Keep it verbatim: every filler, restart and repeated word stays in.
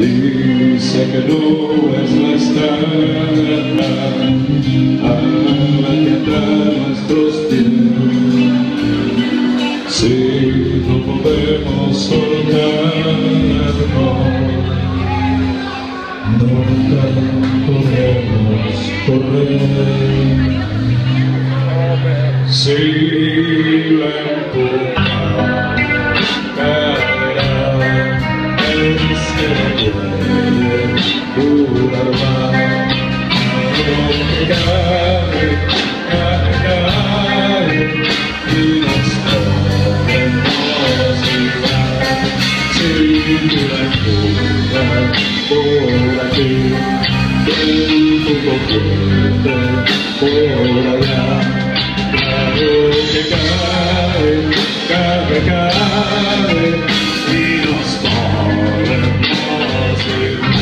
Dice que no es la estrada a la que atrae nuestros pies. Si no podemos soltarnos, nunca podremos correr. Si la empujas, caerá el cielo. Pura mar, no que cae, cae, cae, y nos podemos llevar. Si la empujas por aquí, un poco fuerte por allá. Claro que cae, cae, cae, y nos podemos llevar.